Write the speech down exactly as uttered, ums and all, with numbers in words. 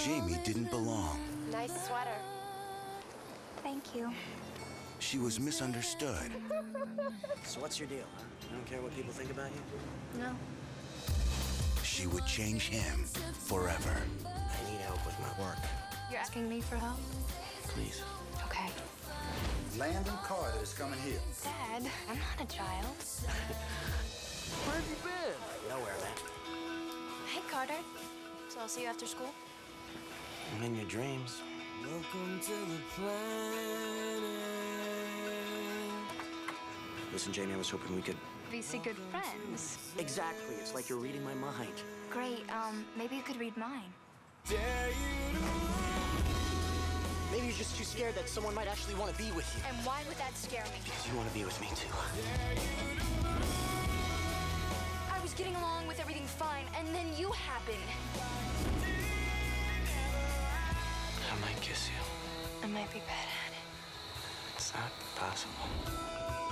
Jamie didn't belong. Nice sweater. Thank you. She was misunderstood. So what's your deal, huh? You don't care what people think about you? No. She would change him forever. I need help with my work. You're asking me for help? Please. Okay. Landon Carter is coming here. Dad, I'm not a child. Where have you been? Nowhere, man. Hey, Carter. So I'll see you after school? I'm in your dreams. Welcome to the planet. Listen, Jamie, I was hoping we could... Be see good friends. Exactly. It's like you're reading my mind. Great. Um, maybe you could read mine. Dare you to Maybe you're just too scared that someone might actually want to be with you. And why would that scare me? Because you want to be with me, too. I was getting along with everything fine, and then you happened. I might kiss you. I might be bad at it. It's not possible.